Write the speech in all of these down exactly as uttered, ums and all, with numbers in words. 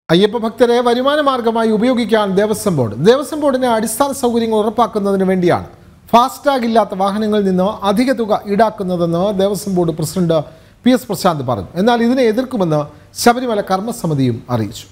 അയ്യപ്പ ഭക്തരെ വരുമാന മാർഗമായി ഉപയോഗിക്കാൻ ദേവസ്വം ബോർഡ് ദേവസ്വം ബോർഡിന് അടിസ്ഥാന സൗകര്യങ്ങൾ ഉറപ്പാക്കുന്നതിന് വേണ്ടിയാണ് ഫാസ്ടാഗ് ഇല്ലാത്ത വാഹനങ്ങളിൽ നിന്ന് അധിക തുക ഈടാക്കുന്നതെന്ന് Devaswom board president P S Prasanth പറഞ്ഞു. എന്നാൽ ഇതിനെ എതിർക്കുമെന്ന് ശബരിമല കർമ്മസമിതിയും അറിയിച്ചു.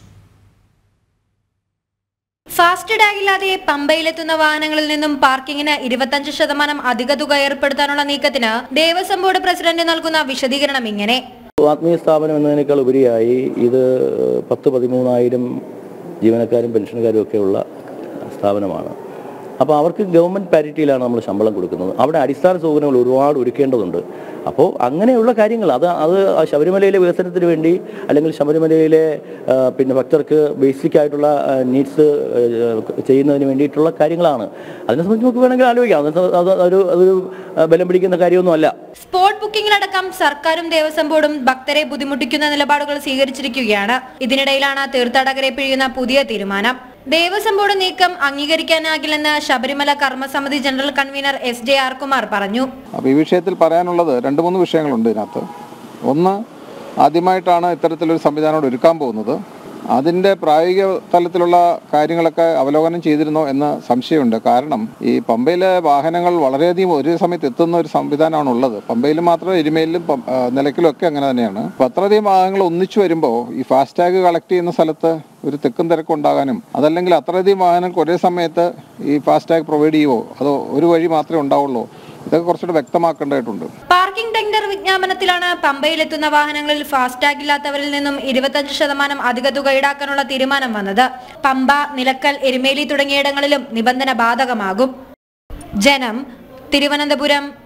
ഫാസ്ടാഗ് ഇല്ലാതെ പമ്പയിലെത്തുന്ന വാഹനങ്ങളിൽ നിന്നും പാർക്കിങ്ങിന് ഇരുപത്തഞ്ച് ശതമാനം അധിക തുക ഏർപ്പെടുത്താനുള്ള നീക്കത്തിന് ദേവസ്വം ബോർഡ് പ്രസിഡന്റ് നൽകുന്ന വിശദീകരണം ഇങ്ങനെ. ആത്മീയ സ്ഥാപനം എന്നതിനേക്കാൾ ഉപരിയായി ഇത് പത്ത് പതിമൂന്നായിരം ജീവനക്കാരും പെൻഷൻകാരും ഒക്കെയുള്ള സ്ഥാപനമാണ്. അപ്പോൾ അവർക്ക് ഗവൺമെൻറ് പാരിറ്റിയിലാണ് നമ്മൾ ശമ്പളം കൊടുക്കുന്നത്. അവിടെ അടിസ്ഥാന സൗകര്യങ്ങൾ ഒരുപാട് ഒരുക്കേണ്ടതുണ്ട്. അപ്പോൾ അങ്ങനെയുള്ള കാര്യങ്ങൾ അത് അത് ശബരിമലയിലെ വികസനത്തിന് വേണ്ടി അല്ലെങ്കിൽ ശബരിമലയിലെ പിന്നെ ഭക്തർക്ക് ബേസിക് ആയിട്ടുള്ള നീഡ്സ് ചെയ്യുന്നതിന് വേണ്ടിയിട്ടുള്ള കാര്യങ്ങളാണ്. അതിനെ സംബന്ധിച്ച് നമുക്ക് വേണമെങ്കിൽ ആലോചിക്കാം. അത് ഒരു അതൊരു ബലം പിടിക്കുന്ന കാര്യമൊന്നുമല്ല. സ്പോട്ട് ബുക്കിംഗിലടക്കം സർക്കാരും ദേവസ്വം ബോർഡും ഭക്തരെ ബുദ്ധിമുട്ടിക്കുന്ന നിലപാടുകൾ സ്വീകരിച്ചിരിക്കുകയാണ്. ഇതിനിടയിലാണ് തീർത്ഥാടകരെ പിഴിയുന്ന പുതിയ തീരുമാനം. ദേവസ്വം ബോർഡ് നീക്കം അംഗീകരിക്കാനാകില്ലെന്ന് Sabarimala Karmasamithi general convener S J R Kumar പറഞ്ഞു. അപ്പോൾ ഈ വിഷയത്തിൽ പറയാനുള്ളത് രണ്ട് മൂന്ന് വിഷയങ്ങളുണ്ട് ഇതിനകത്ത്. ഒന്ന്, ആദ്യമായിട്ടാണ് ഇത്തരത്തിലൊരു സംവിധാനം ഒരുക്കാൻ പോകുന്നത്. അതിൻ്റെ പ്രായോഗിക തലത്തിലുള്ള കാര്യങ്ങളൊക്കെ അവലോകനം ചെയ്തിരുന്നോ എന്ന സംശയമുണ്ട്. കാരണം ഈ പമ്പയിലെ വാഹനങ്ങൾ വളരെയധികം ഒരേ സമയത്ത് എത്തുന്ന ഒരു സംവിധാനമാണ് ഉള്ളത്. പമ്പയിൽ മാത്രം എരുമേലിലും നിലയ്ക്കലും ഒക്കെ അങ്ങനെ തന്നെയാണ്. അപ്പോൾ അത്രയധികം വാഹനങ്ങൾ ഒന്നിച്ചു വരുമ്പോൾ ഈ ഫാസ്ടാഗ് കളക്ട് ചെയ്യുന്ന സ്ഥലത്ത് ഒരു തിക്കും തിരക്കുണ്ടാകാനും അതല്ലെങ്കിൽ അത്രയധികം വാഹനങ്ങൾക്ക് ഒരേ സമയത്ത് ഈ ഫാസ്ടാഗ് പ്രൊവൈഡ് ചെയ്യുമോ അതോ ഒരു വഴി മാത്രമേ ഉണ്ടാവുള്ളൂ, ഇതൊക്കെ കുറച്ചുകൂടെ വ്യക്തമാക്കേണ്ടതായിട്ടുണ്ട്. പാർക്കിംഗ് ടെൻഡർ വിജ്ഞാപനത്തിലാണ് പമ്പയിലെത്തുന്ന വാഹനങ്ങളിൽ ഫാസ്ടാഗ് ഇല്ലാത്തവരിൽ നിന്നും ഇരുപത്തഞ്ച് ശതമാനം അധിക തുക ഈടാക്കാനുള്ള തീരുമാനം വന്നത്. പമ്പ, നിലക്കൽ, എരുമേലി തുടങ്ങിയിടങ്ങളിലും നിബന്ധന ബാധകമാകും. ജനം, തിരുവനന്തപുരം.